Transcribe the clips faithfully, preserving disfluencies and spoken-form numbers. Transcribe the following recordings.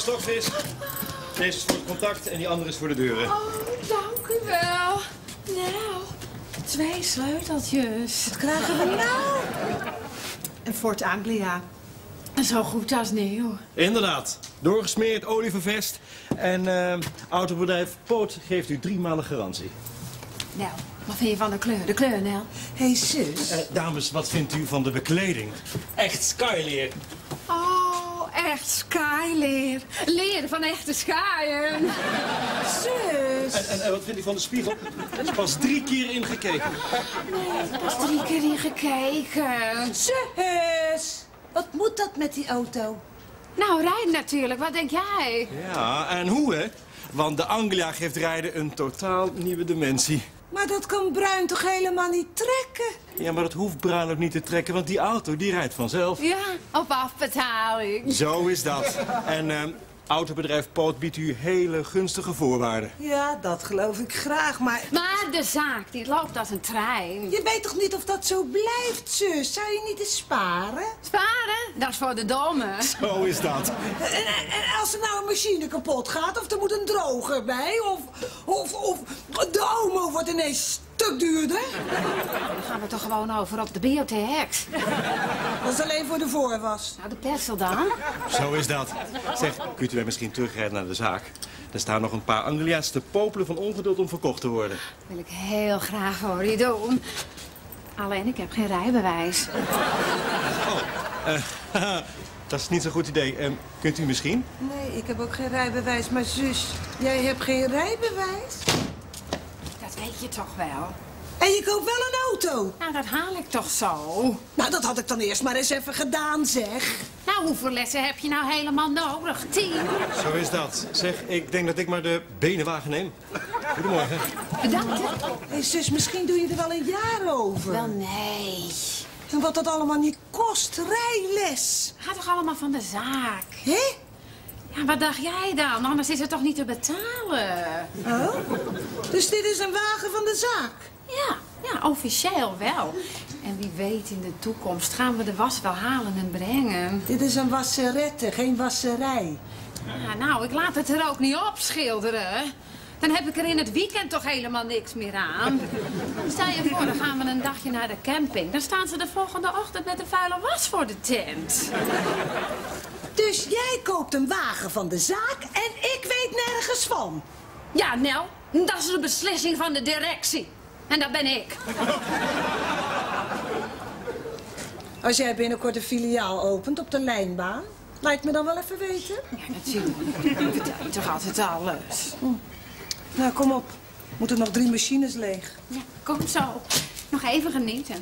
stokvis. Deze is voor het contact en die andere is voor de deuren. Oh, dank u wel. Nou, twee sleuteltjes. Wat krijgen we nou? Een Ford Anglia. Zo goed als nieuw. Inderdaad. Doorgesmeerd, olie vervest. En uh, autobedrijf Poot geeft u drie maanden garantie. Nou, wat vind je van de kleur? De kleur, Nel? Hé, hey, zus. Uh, dames, wat vindt u van de bekleding? Echt skyleer. Oh, echt skyleer. Leer van echte skyen. Zus. En, en, en wat vindt u van de spiegel? Er is pas drie keer ingekeken. Nee, pas drie keer in gekeken. Zus. Wat moet dat met die auto? Nou, rijden natuurlijk. Wat denk jij? Ja, en hoe, hè? Want de Anglia geeft rijden een totaal nieuwe dimensie. Maar dat kan Bruin toch helemaal niet trekken? Ja, maar dat hoeft Bruin ook niet te trekken, want die auto die rijdt vanzelf. Ja, op afbetaling. Zo is dat. En uh, autobedrijf Poot biedt u hele gunstige voorwaarden. Ja, dat geloof ik graag, maar... Maar de zaak, die loopt als een trein. Je weet toch niet of dat zo blijft, zus? Zou je niet eens sparen? Sparen? Dat is voor de domme. Zo is dat. En, en, en als er nou een machine kapot gaat, of er moet een droger bij, of, of, of de omo wordt ineens stuk duurder. Dan gaan we toch gewoon over op de Biotex. Dat is alleen voor de voorwas. Nou, de persel dan? Zo is dat. Zeg, kunt u mij misschien terugrijden naar de zaak? Er staan nog een paar Anglia's te popelen van ongeduld om verkocht te worden. Wil ik heel graag voor je doen. Alleen, ik heb geen rijbewijs. Oh, uh, dat is niet zo'n goed idee. Uh, kunt u misschien? Nee, ik heb ook geen rijbewijs. Maar zus, jij hebt geen rijbewijs? Dat weet je toch wel? En je koopt wel een auto? Nou, dat haal ik toch zo. Nou, dat had ik dan eerst maar eens even gedaan, zeg. Nou, hoeveel lessen heb je nou helemaal nodig? Tien? Zo is dat. Zeg, ik denk dat ik maar de benenwagen neem. Goedemorgen. Bedankt, hè? Hé, hey, zus, misschien doe je er wel een jaar over. Wel, nee. En wat dat allemaal niet kost, rijles. Gaat toch allemaal van de zaak? Hé? Ja, wat dacht jij dan? Anders is het toch niet te betalen? Oh? Dus dit is een wagen van de zaak? Ja, ja, officieel wel. En wie weet in de toekomst gaan we de was wel halen en brengen. Dit is een wasserette, geen wasserij. Ja, nou, ik laat het er ook niet op schilderen. Dan heb ik er in het weekend toch helemaal niks meer aan. Stel je voor, dan gaan we een dagje naar de camping. Dan staan ze de volgende ochtend met een vuile was voor de tent. Dus jij koopt een wagen van de zaak en ik weet nergens van. Ja, Nel, dat is de beslissing van de directie. En dat ben ik. Als jij binnenkort een filiaal opent op de lijnbaan, laat het me dan wel even weten. Ja, natuurlijk. Ik vertel je toch altijd alles. Hm. Nou, kom op. Moeten nog drie machines leeg. Ja, kom zo. Nog even genieten.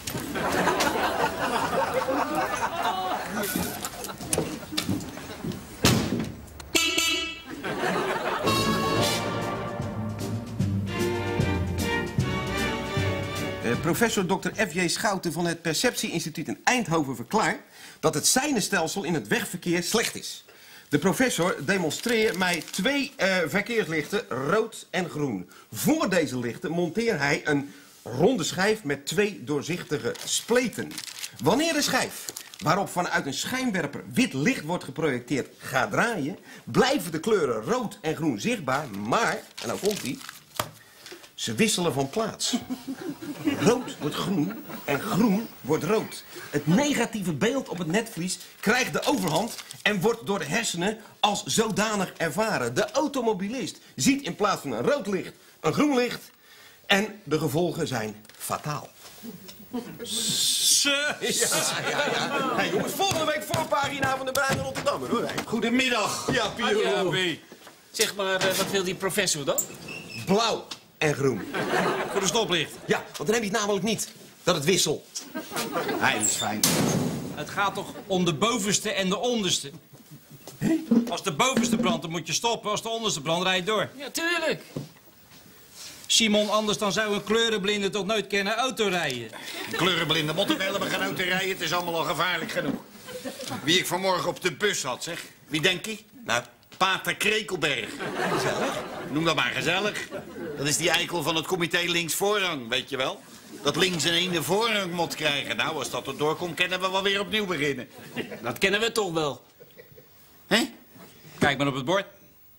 Uh, professor dokter F J Schouten van het Perceptie-instituut in Eindhoven verklaart dat het seinenstelsel in het wegverkeer slecht is. De professor demonstreert mij twee uh, verkeerslichten, rood en groen. Voor deze lichten monteert hij een ronde schijf met twee doorzichtige spleten. Wanneer de schijf, waarop vanuit een schijnwerper wit licht wordt geprojecteerd, gaat draaien, blijven de kleuren rood en groen zichtbaar, maar, en nou komt ie, ze wisselen van plaats. Rood wordt groen en groen wordt rood. Het negatieve beeld op het netvlies krijgt de overhand en wordt door de hersenen als zodanig ervaren. De automobilist ziet in plaats van een rood licht een groen licht en de gevolgen zijn fataal. Zus! Ja, ja, ja. Hey, jongens, volgende week voorpagina van de Bruin in Rotterdam, hoor. Goedemiddag. Ja, Piero. Ja, zeg maar, uh, wat wil die professor dan? Blauw en groen. Voor de stoplicht. Ja, want dan heb je het namelijk niet dat het wisselt. Hij is fijn. Het gaat toch om de bovenste en de onderste? Als de bovenste brandt, dan moet je stoppen. Als de onderste brandt, rijd je door. Ja, tuurlijk. Simon, anders dan zou een kleurenblinde toch nooit kennen auto rijden. Kleurenblinde motten helemaal geen auto rijden. Het is allemaal al gevaarlijk genoeg. Wie ik vanmorgen op de bus had, zeg. Wie denk je? Nou, Pater Krekelberg. Gezellig? Noem dat maar gezellig. Dat is die eikel van het comité links voorrang, weet je wel. Dat links in één de voorrang moet krijgen. Nou, als dat erdoor komt, kunnen we wel weer opnieuw beginnen. Dat kennen we toch wel. Hè? Kijk, Kijk maar op het bord.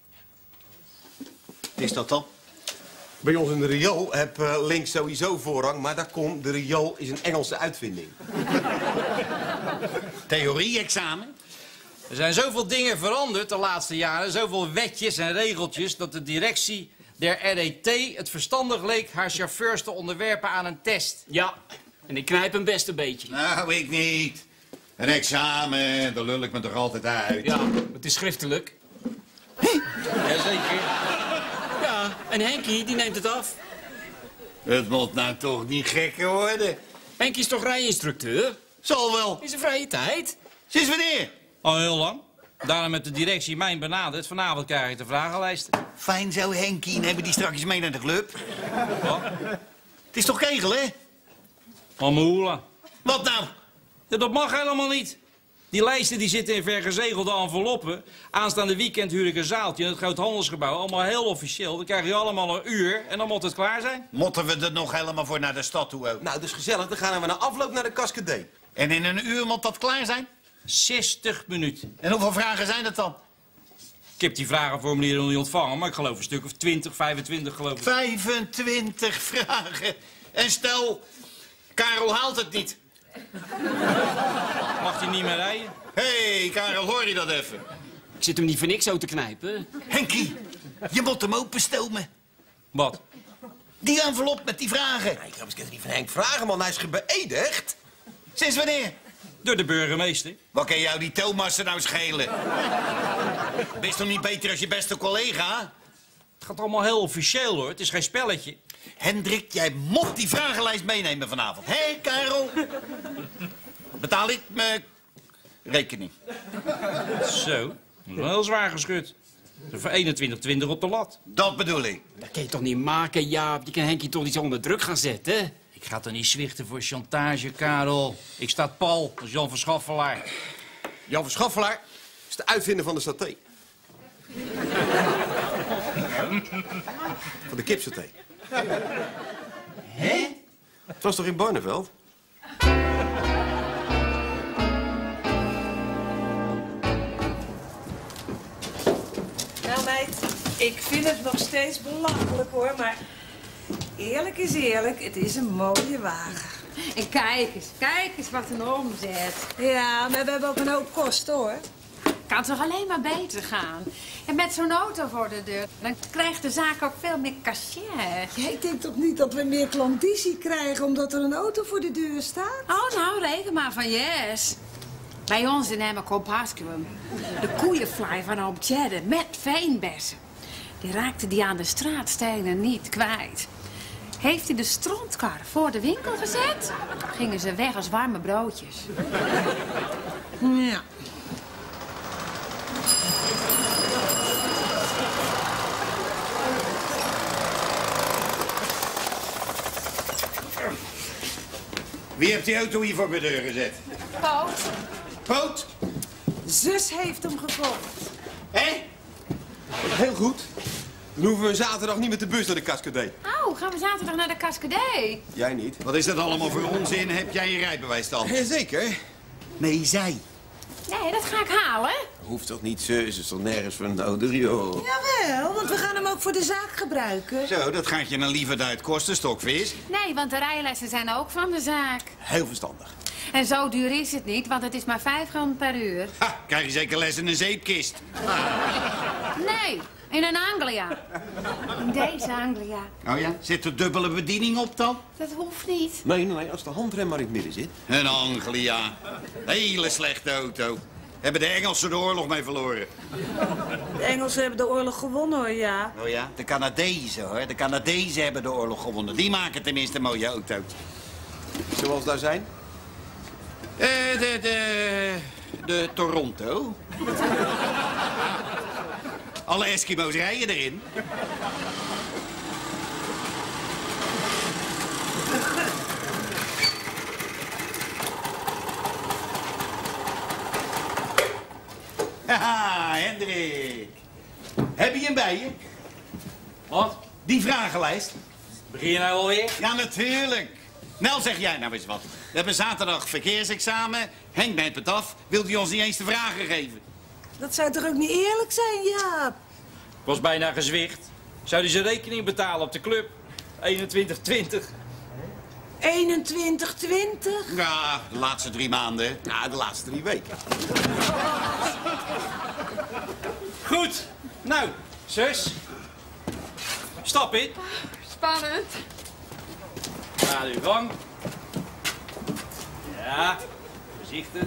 Wat is dat dan? Bij ons in de riool heb uh, links sowieso voorrang, maar dat komt, de riool is een Engelse uitvinding. Theorie-examen? Er zijn zoveel dingen veranderd de laatste jaren, zoveel wetjes en regeltjes, dat de directie der R E T het verstandig leek haar chauffeurs te onderwerpen aan een test. Ja, en ik knijp hem best een beetje. Nou, ik niet. Een examen, daar lul ik me toch altijd uit. Ja, het is schriftelijk. Jazeker. Ja, en Henkie, die neemt het af. Het moet nou toch niet gekker worden. Henkie is toch rijinstructeur? Zal wel. In zijn vrije tijd. Sinds wanneer? Al heel lang. Daarom heeft de directie mij benaderd. Vanavond krijg ik de vragenlijsten. Fijn zo, Henkie. En hebben die strakjes mee naar de club? Wat? Het is toch kegel, hè? Almehoela. Wat nou? Ja, dat mag helemaal niet. Die lijsten die zitten in vergezegelde enveloppen. Aanstaande weekend huur ik een zaaltje in het groot handelsgebouw. Allemaal heel officieel. Dan krijg je allemaal een uur en dan moet het klaar zijn. Moeten we er nog helemaal voor naar de stad toe ook? Nou, dus gezellig, dan gaan we na afloop naar de Cascade. En in een uur moet dat klaar zijn? zestig minuten. En hoeveel vragen zijn dat dan? Ik heb die vragenformulieren nog niet ontvangen, maar ik geloof een stuk of twintig, vijfentwintig geloof ik. vijfentwintig vragen. En stel, Karel haalt het niet. Mag hij niet meer rijden? Hé, hey, Karel, hoor je dat even? Ik zit hem niet voor niks zo te knijpen. Henkie, je moet hem openstomen. Wat? Die envelop met die vragen. Ik ga eens niet van Henk vragen, man. Hij is gebeëdigd. Sinds wanneer? Door de burgemeester. Wat kan jou die Thomassen nou schelen? Bist toch niet beter als je beste collega? Het gaat allemaal heel officieel, hoor. Het is geen spelletje. Hendrik, jij mocht die vragenlijst meenemen vanavond. Hé, Karel? Betaal ik mijn rekening. Zo. Dat is wel heel zwaar geschud. Voor eenentwintig twintig op de lat. Dat bedoel ik. Dat kan je toch niet maken, Jaap? Je kan Henkie toch niet zo onder druk gaan zetten? Ik ga toch niet zwichten voor chantage, Karel. Ik sta pal als Jan van Schaffelaar. Jan van Schaffelaar is de uitvinder van de saté. Van de kipsaté. Hé? Het was toch in Barneveld? Nou meid, ik vind het nog steeds belachelijk hoor, maar eerlijk is eerlijk, het is een mooie wagen. En kijk eens, kijk eens wat een omzet. Ja, maar we hebben ook een hoop kosten hoor. Kan toch alleen maar beter gaan. En met zo'n auto voor de deur, dan krijgt de zaak ook veel meer cachet. Ja, ik denk toch niet dat we meer klandizie krijgen omdat er een auto voor de deur staat? Oh, nou, reken maar van yes. Bij ons in Emmen Compascuum. De koeienfly van oom Tjedde met veenbessen. Die raakte die aan de straatstenen niet kwijt. Heeft hij de strontkar voor de winkel gezet, gingen ze weg als warme broodjes. Ja. Wie heeft die auto hier voor mijn deur gezet? Poot. Poot? Zus heeft hem gekocht. Hé? Heel goed. Dan hoeven we zaterdag niet met de bus naar de Cascade. Oh, gaan we zaterdag naar de Cascade? Jij niet? Wat is dat allemaal voor onzin? Heb jij je rijbewijs dan? Jazeker. Nee, zij. Nee, dat ga ik halen. Hoeft toch niet, zus? Is toch nergens voor een oude Rio? Jawel, want we gaan hem ook voor de zaak gebruiken. Zo, dat gaat je dan liever uit kosten, stokvis. Nee, want de rijlessen zijn ook van de zaak. Heel verstandig. En zo duur is het niet, want het is maar vijf gulden per uur. Ha, krijg je zeker les in een zeepkist. Nee, in een Anglia. In deze Anglia. Oh ja? Zit er dubbele bediening op dan? Dat hoeft niet. Nee, nee, als de handrem maar in het midden zit. Een Anglia. Hele slechte auto. Hebben de Engelsen de oorlog mee verloren. De Engelsen hebben de oorlog gewonnen hoor, ja. Oh ja? De Canadezen hoor. De Canadezen hebben de oorlog gewonnen. Die maken tenminste mooie auto's. Zoals daar zijn? Eh, de, de, de Toronto. Alle Eskimo's rijden erin. Haha, Hendrik. Heb je hem bij je? Wat? Die vragenlijst? Begin je nou alweer? Ja, natuurlijk. Nel, zeg jij nou eens wat. We hebben zaterdag verkeersexamen. Henk neemt het af. Wilt u ons niet eens de vragen geven? Dat zou toch ook niet eerlijk zijn, Jaap? Ik was bijna gezwicht. Zou die zijn rekening betalen op de club? eenentwintig twintig. eenentwintig twintig? Ja, de laatste drie maanden. Ja, de laatste drie weken. Goed. Nou, zus. Stap in. Spannend. Ga uw gang. Ja, voorzichtig.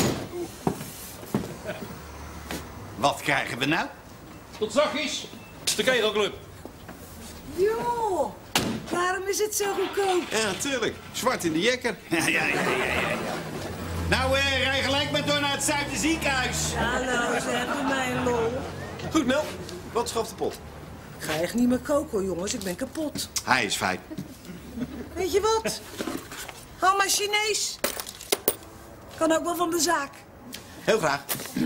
Wat krijgen we nou? Tot zachtjes. De kegelclub. Joh, waarom is het zo goedkoop? Ja, tuurlijk. Zwart in de jekker. Ja, ja, ja, ja, ja. Nou, eh, rij gelijk maar door naar het Zuiderziekenhuis. Hallo, zeg, doe mij een lol. Goed, Mel. Wat schaft de pot? Ik ga echt niet meer koken, hoor, jongens. Ik ben kapot. Hij is fijn. Weet je wat? Hou maar Chinees. Kan ook wel van de zaak. Heel graag.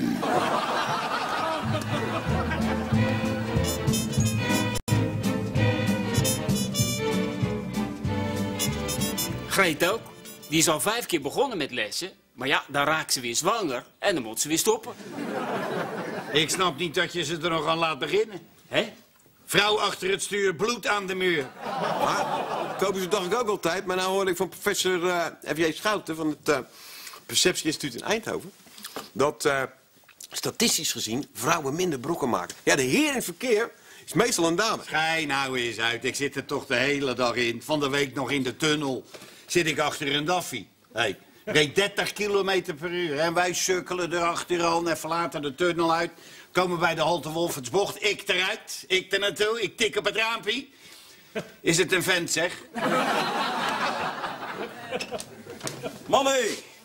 Greet ook. Die is al vijf keer begonnen met lessen. Maar ja, dan raakt ze weer zwanger en dan moet ze weer stoppen. Ik snap niet dat je ze er nog aan laat beginnen. Hè? Vrouw achter het stuur, bloed aan de muur. Maar, kopen ze dacht ik ook altijd. Maar nou hoorde ik van professor uh, F J Schouten van het uh, Perceptie Instituut in Eindhoven... dat uh, statistisch gezien vrouwen minder brokken maken. Ja, de heer in het verkeer is meestal een dame. Schij nou eens uit, ik zit er toch de hele dag in. Van de week nog in de tunnel. Zit ik achter een daffie. Hey, reed dertig kilometer per uur. En wij sukkelen erachteraan en verlaten de tunnel uit. Komen bij de halte Wolfertsbocht. Ik eruit, ik er naartoe, ik tik op het raampje. Is het een vent, zeg? Mannen!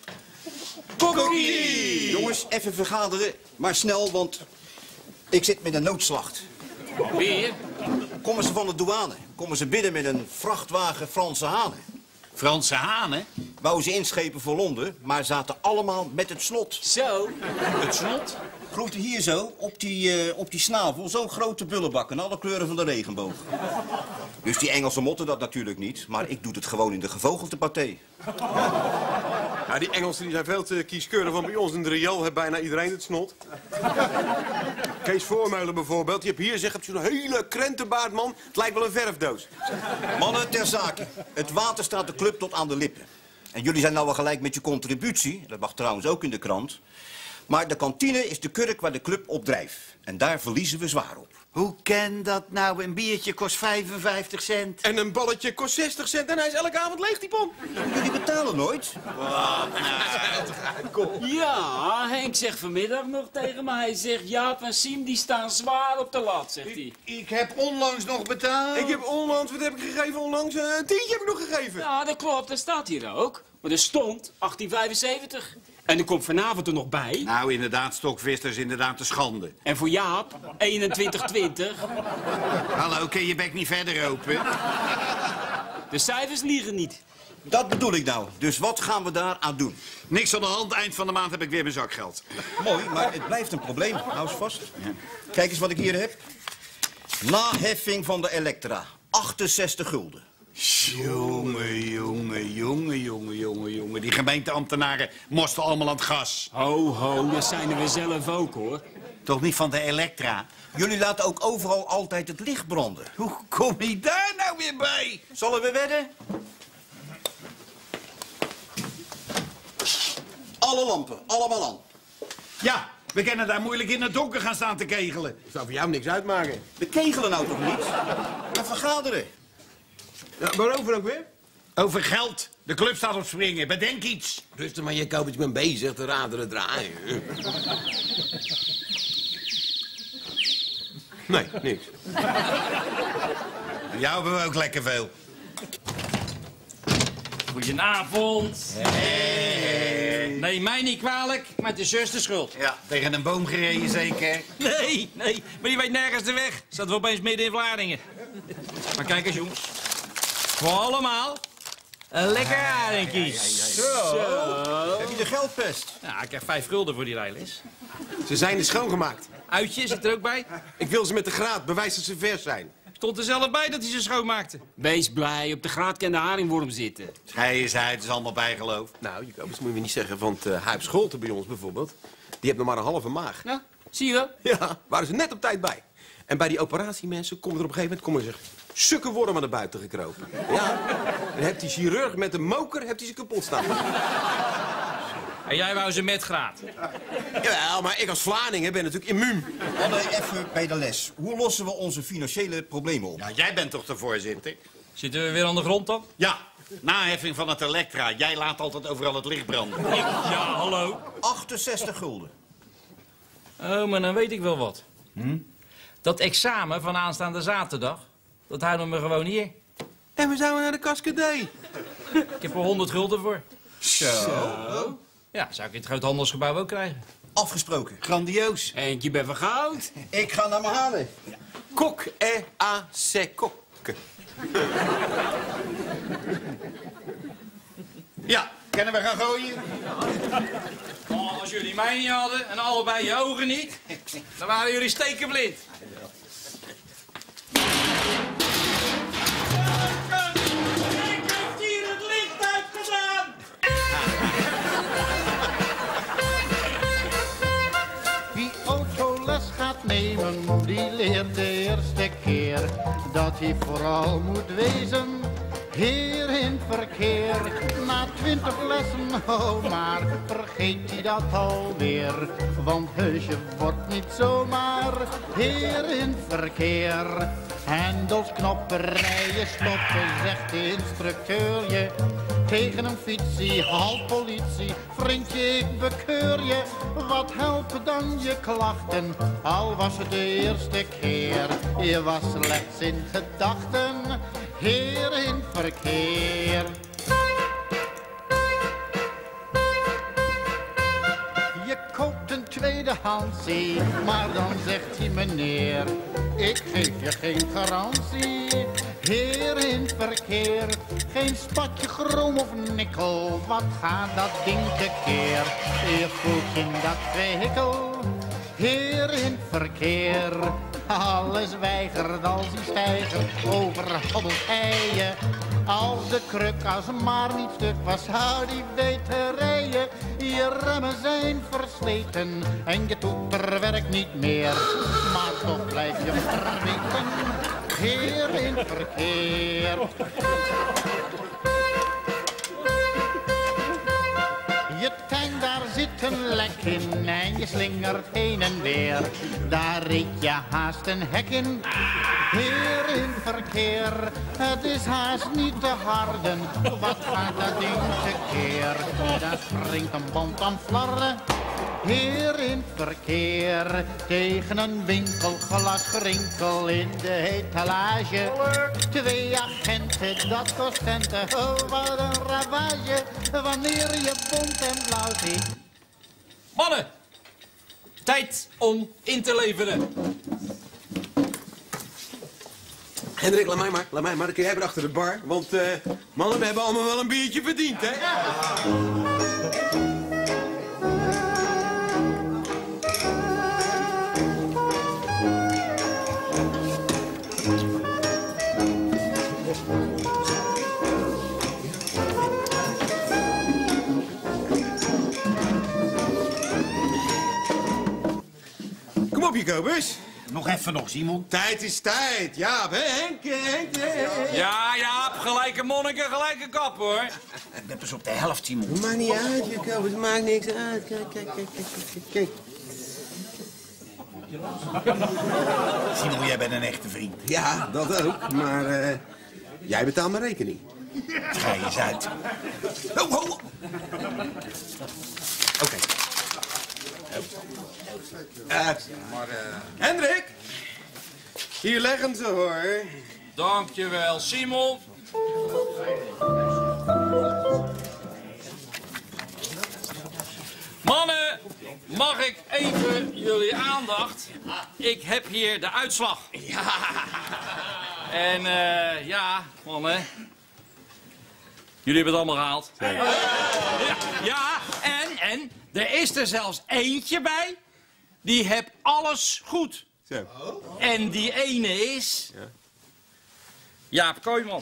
Kokkie! Jongens, even vergaderen, maar snel, want ik zit met een noodslacht. Weer? Komen ze van de douane? Komen ze binnen met een vrachtwagen Franse hanen? Franse hanen? Wou ze inschepen voor Londen, maar zaten allemaal met het slot. Zo. Het slot groette hier zo, op die, uh, op die snavel, zo'n grote bullebak in alle kleuren van de regenboog. Dus die Engelsen motten dat natuurlijk niet, maar ik doe het gewoon in de gevogelte paté. Ja, die Engelsen die zijn veel te kieskeurig, want bij ons in de Riool heeft bijna iedereen het snot. Kees Voormeulen bijvoorbeeld, die heb hier zeg, heb zo'n hele krentenbaard, man. Het lijkt wel een verfdoos. Mannen, ter zake. Het water staat de club tot aan de lippen. En jullie zijn nou wel gelijk met je contributie, dat mag trouwens ook in de krant. Maar de kantine is de kurk waar de club op drijft. En daar verliezen we zwaar op. Hoe kan dat nou? Een biertje kost vijfenvijftig cent. En een balletje kost zestig cent en hij is elke avond leeg, die pom. Jullie betalen nooit. Ja, Henk zegt vanmiddag nog tegen me. Hij zegt, Jaap en Siem die staan zwaar op de lat, zegt hij. Ik heb onlangs nog betaald. Ik heb onlangs, wat heb ik gegeven onlangs? Uh, een tientje heb ik nog gegeven. Ja, dat klopt, dat staat hier ook. Maar er stond achttien vijfenzeventig. En er komt vanavond er nog bij. Nou, inderdaad, stokvis, dat is inderdaad te schande. En voor Jaap, eenentwintig twintig. Hallo, kun je bek niet verder open? De cijfers liegen niet. Dat bedoel ik nou. Dus wat gaan we daar aan doen? Niks aan de hand, eind van de maand heb ik weer mijn zakgeld. Mooi, maar het blijft een probleem. Hou eens vast. Kijk eens wat ik hier heb. Naheffing van de Elektra. achtenzestig gulden. Jongen, jongen, jongen, jongen, jongen, jongen. Die gemeenteambtenaren moesten allemaal aan het gas. Ho, ho, dat zijn we zelf ook, hoor. Toch niet van de Elektra? Jullie laten ook overal altijd het licht branden. Hoe kom je daar nou weer bij? Zullen we wedden? Alle lampen, allemaal aan. Ja, we kunnen daar moeilijk in het donker gaan staan te kegelen. Dat zou voor jou niks uitmaken. We kegelen nou toch niet? We vergaderen. Ja, waarover ook weer? Over geld. De club staat op springen. Bedenk iets. Rustig maar, je koopt, ik ben bezig te raderen draaien. Nee, niks. Jou hebben we ook lekker veel. Goedenavond. Hey. Nee, mij niet kwalijk, maar het is zus de schuld. Ja, tegen een boom gereden zeker. Nee, nee, maar die weet nergens de weg. Staat wel opeens midden in Vlaardingen. Maar kijk eens, jongens. Voor allemaal een lekker haringkies. Zo. Heb je de geldpest? Ja, ik krijg vijf gulden voor die rijles. Ze zijn er schoongemaakt. Uitje zit er ook bij. Ik wil ze met de graad, bewijs dat ze vers zijn. Stond er zelf bij dat hij ze schoonmaakte. Wees blij, op de graad kan de haringworm zitten. Schij eens uit, het is allemaal bijgeloof. Nou, Jacobus, moet je niet zeggen, want uh, Huip Scholte bij ons bijvoorbeeld, die heeft nog maar een halve maag. Ja? Zie je wel? Ja, waren ze net op tijd bij. En bij die operatiemensen komen er op een gegeven moment komen er stukken wormen naar buiten gekropen. Ja, en heeft die chirurg met een moker heeft hij ze kapot staan. En jij wou ze met graad. Jawel, maar ik als Vlamingen ben natuurlijk immuun. Mannen, even bij de les. Hoe lossen we onze financiële problemen op? Ja, jij bent toch de voorzitter? Zitten we weer aan de grond dan? Ja, naheffing van het elektra. Jij laat altijd overal het licht branden. Ik? Ja, hallo. achtenzestig gulden. Oh, maar dan weet ik wel wat. Hm? Dat examen van aanstaande zaterdag, dat houden we gewoon hier. En we zouden naar de Cascadee. Ik heb er honderd gulden voor. Zo. Ja, zou ik in het groothandelsgebouw ook krijgen. Afgesproken. Grandioos. Eentje ben van goud. Ik ga naar me halen. Kok e a se kokke. Ja, kunnen we gaan gooien? Oh, als jullie mij niet hadden en allebei je ogen niet, dan waren jullie stekenblind. Ik heb hier het licht uitgedaan! Wie autoles gaat nemen, die leert de eerste keer dat hij vooral moet wezen heer in verkeer. Na twintig lessen, oh maar, vergeet hij dat alweer. Want heusje wordt niet zomaar heer in verkeer. Hendels, knoppen, rijden, stoppen, zegt de instructeur je. Tegen een fietsie, halt politie, vriendje, ik bekeur je. Wat helpen dan je klachten, al was het de eerste keer. Je was slechts in gedachten heer in verkeer. Je koopt een tweedehandsie, maar dan zegt hij meneer, ik geef je geen garantie. Heer in verkeer, geen spatje chroom of nikkel, wat gaat dat ding tekeer? Je voelt je in dat vehikel, heer in verkeer. Alles weigert als hij stijger over hobbelkeien. Als de kruk als maar niet stuk was, zou die beter rijden. Je remmen zijn versleten en je toeter werkt niet meer. Maar toch blijf je verweten, heer in verkeer. Je tank, daar zit een lek in en je slingert heen en weer. Daar reed je haast een hek in, heer in verkeer. Het is haast niet te harden, wat gaat dat ding tekeer? Daar springt een band aan flarden, heer in verkeer. Tegen een winkelglas gerinkel in de etalage. Twee agenten, dat kost centen, oh wat een ravage. Wanneer je bont en blauw ziet. Mannen, tijd om in te leveren. Hendrik, laat mij maar, laat mij maar. Dan kun jij weer achter de bar. Want, uh, mannen, we hebben allemaal wel een biertje verdiend, hè? Kom op, Jacobus. Nog even nog, Simon. Tijd is tijd. Ja, hè, Henk, Henk, Henk. Ja, ja, gelijke monniken, gelijke kap, hoor. Ik ben pas op de helft, Simon. Het maakt niet uit, Jacobus. Het maakt niks uit. Kijk, kijk, kijk, kijk, kijk, kijk. Simon, jij bent een echte vriend. Ja, dat ook. Maar uh, jij betaalt mijn rekening. Ga je eens uit. Ho, ho. Oké. Okay. Uh, maar, uh... Hendrik! Hier leggen ze, hoor. Dankjewel, Simon. Mannen, mag ik even jullie aandacht? Ik heb hier de uitslag. Ja. En uh, ja, mannen. Jullie hebben het allemaal gehaald. Ja, ja, en, en, er is er zelfs eentje bij. Die heeft alles goed. Zo. En die ene is... Ja. Jaap Kooijman.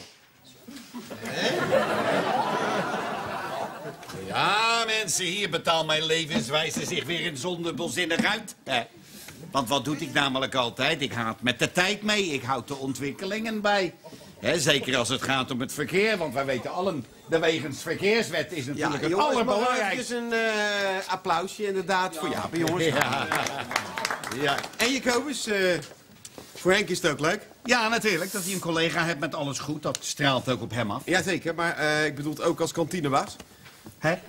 Ja, mensen, hier betaalt mijn levenswijze zich weer in zonde bolzinnig uit. Hè? Want wat doe ik namelijk altijd? Ik haat met de tijd mee. Ik houd de ontwikkelingen bij. Hè, zeker als het gaat om het verkeer. Want wij weten allen, de wegens-verkeerswet is natuurlijk het allerbelangrijkste. Dus een uh, applausje inderdaad voor Jaap, jongens. Ja. Ja. En Jacobus, uh, voor Henk is het ook leuk. Ja, natuurlijk. Dat hij een collega hebt met alles goed, dat straalt ook op hem af. Jazeker, maar uh, ik bedoel het ook als kantinebaas. Hè?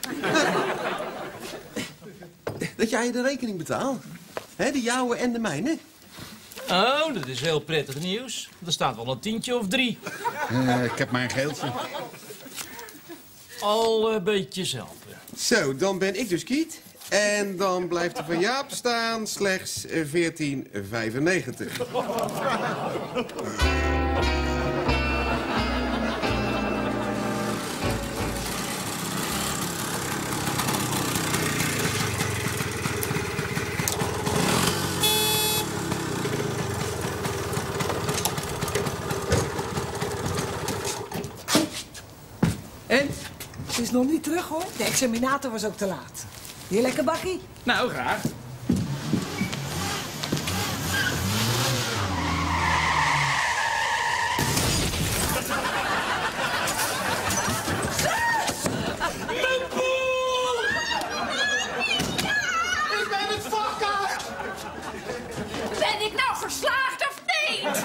Dat jij de rekening betaalt. Hè, de jouwe en de mijne. Oh, dat is heel prettig nieuws. Er staat wel een tientje of drie. Uh, ik heb maar een geeltje. Al een beetje zelf. Zo, dan ben ik dus kiet. En dan blijft er van Jaap staan slechts veertien vijfennegentig. En? Het is nog niet terug, hoor. De examinator was ook te laat. Hier lekker bakkie? Nou, graag. Ik ben het vakker! Ben ik nou geslaagd of niet?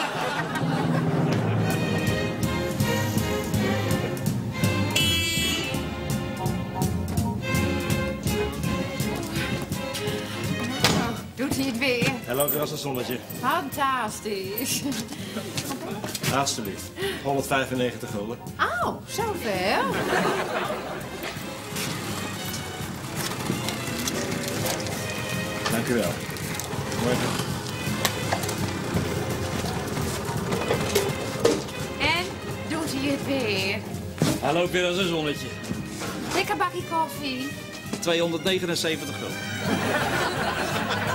Doet hij het weer? Hallo, dat is een zonnetje. Fantastisch. Alsjeblieft. honderdvijfennegentig gulden. Oh, zoveel? Dank u wel. Morgen. En doet hij het weer? Hallo, weer als een zonnetje. Lekker bakkie koffie. tweehonderdnegenenzeventig gulden.